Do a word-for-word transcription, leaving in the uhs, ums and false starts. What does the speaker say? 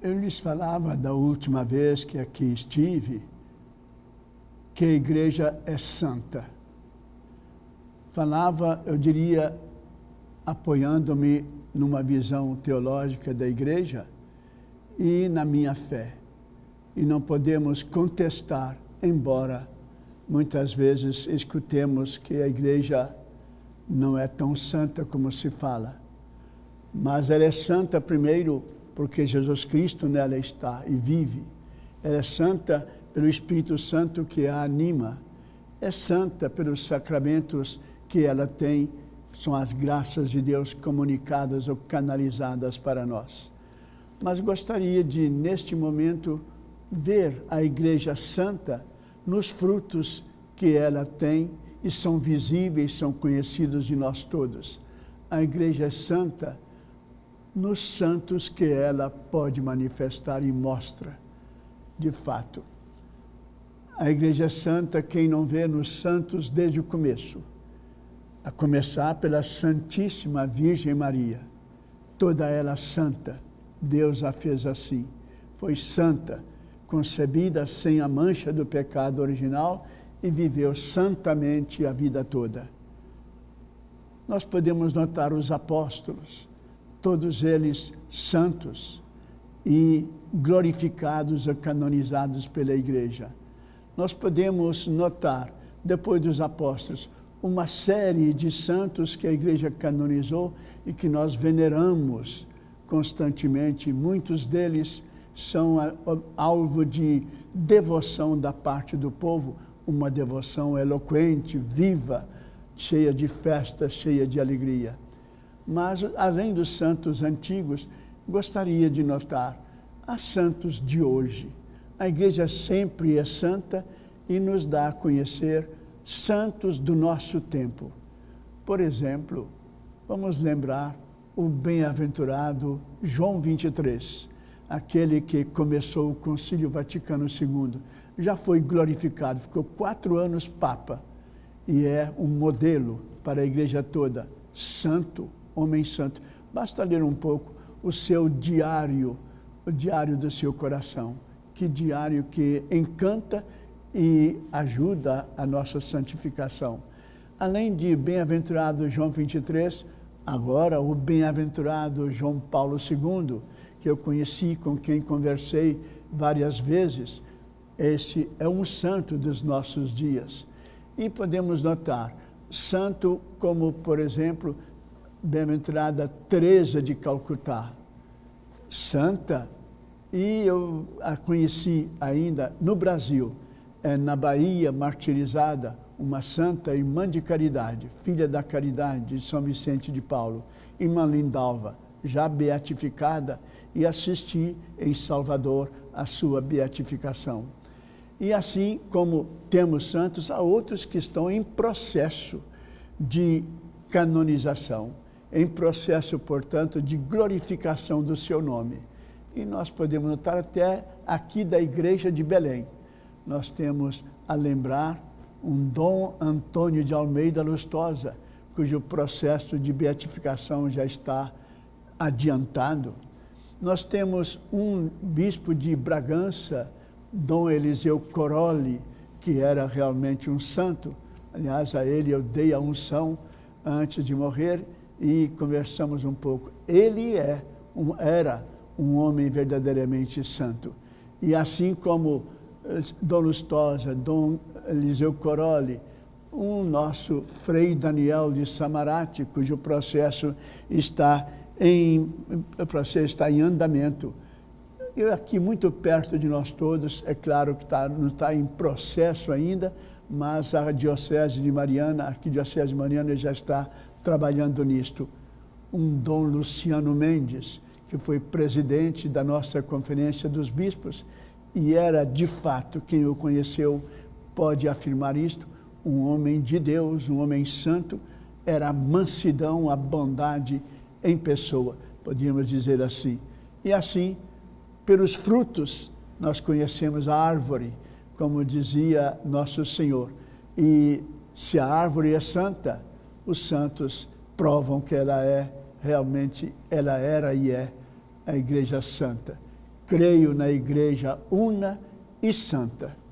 Eu lhes falava da última vez que aqui estive, que a igreja é santa. Falava, eu diria, apoiando-me numa visão teológica da igreja e na minha fé. E não podemos contestar, embora muitas vezes escutemos que a igreja não é tão santa como se fala. Mas ela é santa primeiro porque Jesus Cristo nela está e vive. Ela é santa pelo Espírito Santo que a anima. É santa pelos sacramentos que ela tem, são as graças de Deus comunicadas ou canalizadas para nós. Mas gostaria de, neste momento, ver a igreja santa nos frutos que ela tem e são visíveis, são conhecidos de nós todos. A igreja é santa nos santos que ela pode manifestar e mostra, de fato. A igreja é santa quem não vê nos santos desde o começo, a começar pela Santíssima Virgem Maria. Toda ela santa, Deus a fez assim. Foi santa, concebida sem a mancha do pecado original e viveu santamente a vida toda. Nós podemos notar os apóstolos, todos eles santos e glorificados e canonizados pela igreja. Nós podemos notar, depois dos apóstolos, uma série de santos que a igreja canonizou e que nós veneramos constantemente. Muitos deles são alvo de devoção da parte do povo, uma devoção eloquente, viva, cheia de festa, cheia de alegria. Mas, além dos santos antigos, gostaria de notar há santos de hoje. A igreja sempre é santa e nos dá a conhecer santos do nosso tempo. Por exemplo, vamos lembrar o bem-aventurado João vinte e três, aquele que começou o Concílio Vaticano segundo. Já foi glorificado, ficou quatro anos Papa e é um modelo para a igreja toda. Santo, homem santo. Basta ler um pouco o seu diário, o diário do seu coração. Que diário que encanta e ajuda a nossa santificação. Além de bem-aventurado João vinte e três, agora o bem-aventurado João Paulo segundo, que eu conheci, com quem conversei várias vezes. Esse é um santo dos nossos dias. E podemos notar santo como, por exemplo, bem-aventurada Teresa de Calcutá, santa, e eu a conheci ainda no Brasil, é, na Bahia, martirizada, uma santa irmã de caridade, filha da caridade de São Vicente de Paulo, irmã Lindalva, já beatificada, e assisti em Salvador a sua beatificação. E assim como temos santos, há outros que estão em processo de canonização, em processo, portanto, de glorificação do seu nome. E nós podemos notar até aqui da igreja de Belém. Nós temos a lembrar um Dom Antônio de Almeida Lustosa, cujo processo de beatificação já está adiantado. Nós temos um bispo de Bragança, Dom Eliseu Coroli, que era realmente um santo. Aliás, a ele eu dei a unção antes de morrer e conversamos um pouco. Ele é, um, era um homem verdadeiramente santo. E assim como Dom Lustosa, Dom Eliseu Coroli, um nosso Frei Daniel de Samarate, cujo processo está em, o processo está em andamento. E aqui muito perto de nós todos, é claro que tá, não está em processo ainda, mas a Diocese de Mariana, a Arquidiocese de Mariana já está trabalhando nisto. Um Dom Luciano Mendes, que foi presidente da nossa Conferência dos Bispos, e era, de fato, quem o conheceu pode afirmar isto, um homem de Deus, um homem santo, era a mansidão, a bondade em pessoa, podíamos dizer assim. E assim, pelos frutos, nós conhecemos a árvore, como dizia nosso Senhor. E se a árvore é santa, os santos provam que ela é, realmente, ela era e é a Igreja Santa. creio na Igreja una e santa,